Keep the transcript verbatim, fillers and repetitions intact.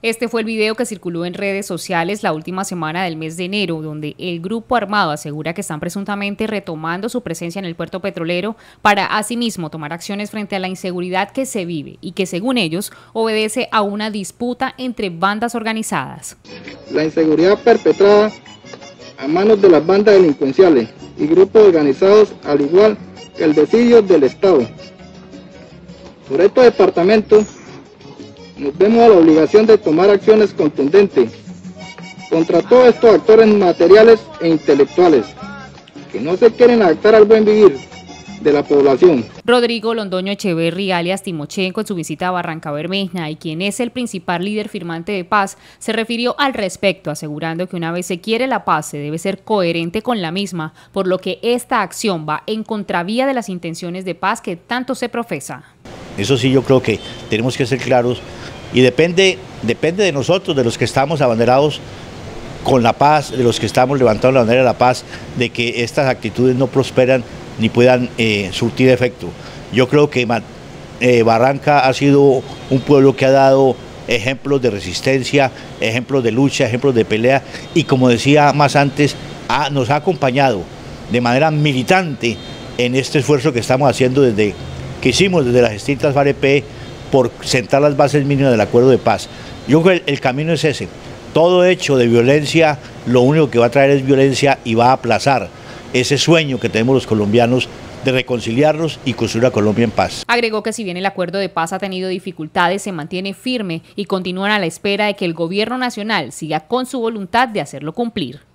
Este fue el video que circuló en redes sociales la última semana del mes de enero, donde el grupo armado asegura que están presuntamente retomando su presencia en el puerto petrolero para asimismo tomar acciones frente a la inseguridad que se vive y que, según ellos, obedece a una disputa entre bandas organizadas. La inseguridad perpetrada a manos de las bandas delincuenciales y grupos organizados, al igual que el desidio del Estado. Por estos departamentos nos vemos a la obligación de tomar acciones contundentes contra todos estos actores materiales e intelectuales que no se quieren adaptar al buen vivir de la población. Rodrigo Londoño Echeverry, alias Timochenko, en su visita a Barrancabermeja, y quien es el principal líder firmante de paz, se refirió al respecto, asegurando que una vez se quiere la paz, se debe ser coherente con la misma, por lo que esta acción va en contravía de las intenciones de paz que tanto se profesa. Eso sí, yo creo que tenemos que ser claros y depende, depende de nosotros, de los que estamos abanderados con la paz, de los que estamos levantando la bandera de la paz, de que estas actitudes no prosperan ni puedan eh, surtir efecto. Yo creo que eh, Barranca ha sido un pueblo que ha dado ejemplos de resistencia, ejemplos de lucha, ejemplos de pelea y, como decía más antes, ha, nos ha acompañado de manera militante en este esfuerzo que estamos haciendo desde que hicimos desde las distintas FAREP por sentar las bases mínimas del acuerdo de paz. Yo creo que el, el camino es ese. Todo hecho de violencia lo único que va a traer es violencia y va a aplazar ese sueño que tenemos los colombianos de reconciliarnos y construir a Colombia en paz. Agregó que si bien el acuerdo de paz ha tenido dificultades, se mantiene firme y continúan a la espera de que el gobierno nacional siga con su voluntad de hacerlo cumplir.